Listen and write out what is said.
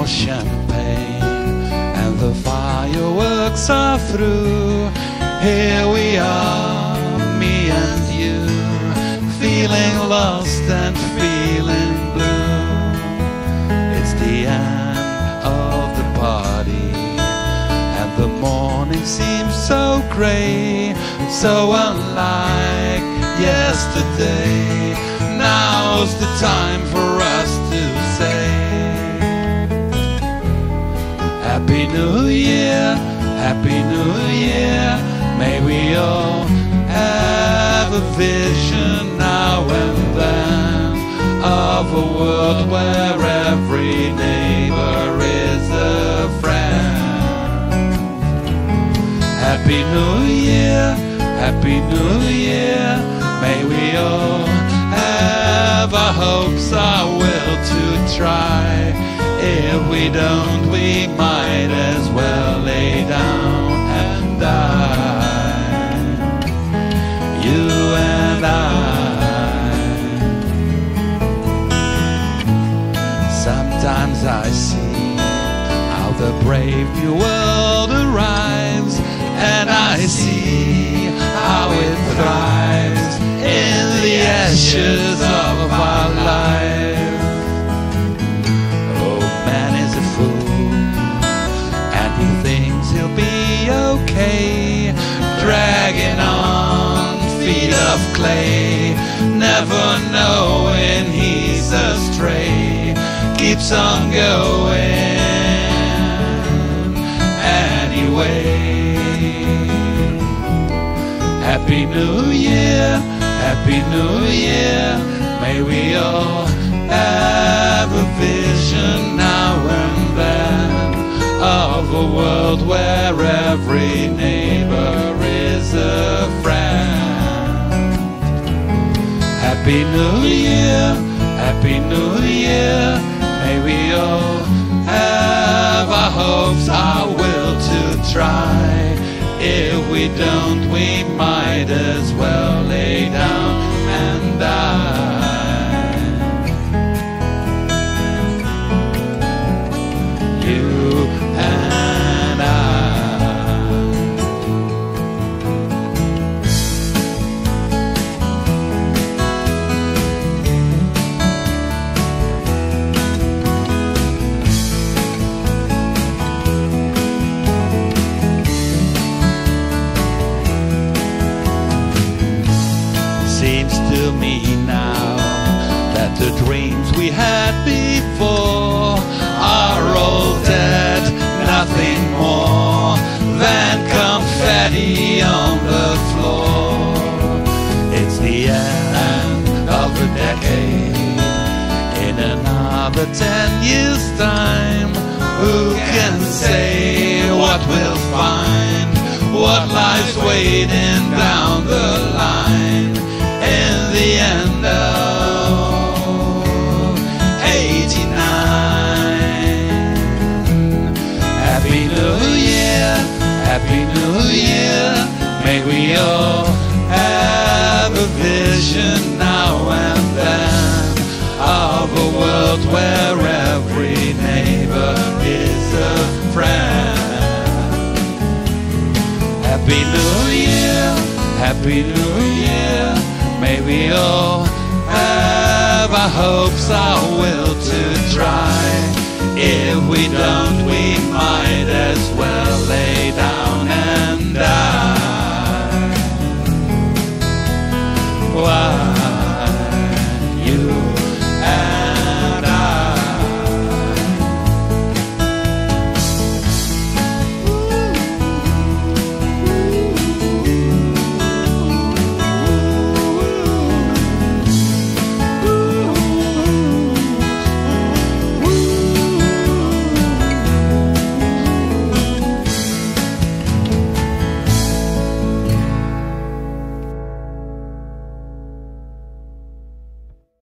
more champagne, and the fireworks are through. Here we are, me and you, feeling lost and feeling blue. It's the end of the party, and the morning seems so grey, so unlike yesterday. Now's the time for us to say Happy New Year, Happy New Year. May we all have a vision now and then of a world where every neighbor is a friend. Happy New Year, Happy New Year. May we all have our hopes, our will to try. If we don't, we might as well lay down and die. You and I. Sometimes I see how the brave new world arrives, and I see how it thrives in the ashes of our life. Oh, man is a fool, and he thinks he'll be okay, dragging on feet of clay, never knowing he's astray, keeps on going anyway. Happy New Year, Happy New Year. May we all have a vision now and then of a world where every neighbor is a friend. Happy New Year, Happy New Year. May we all have our hopes, our will to try. If we don't, we might as well lay down and die. You and I. Seems to me now that the dreams we had before are all dead, nothing more than confetti on the floor. It's the end of a decade. In another 10 years' time, who can say what we'll find, what lies waiting down the line? In the end of '89. Happy New Year, Happy New Year. May we all have a vision now and then of a world where every neighbor is a friend. Happy New Year, Happy New Year. May we all have our hopes, our will to try. If we don't, we might as well lay down.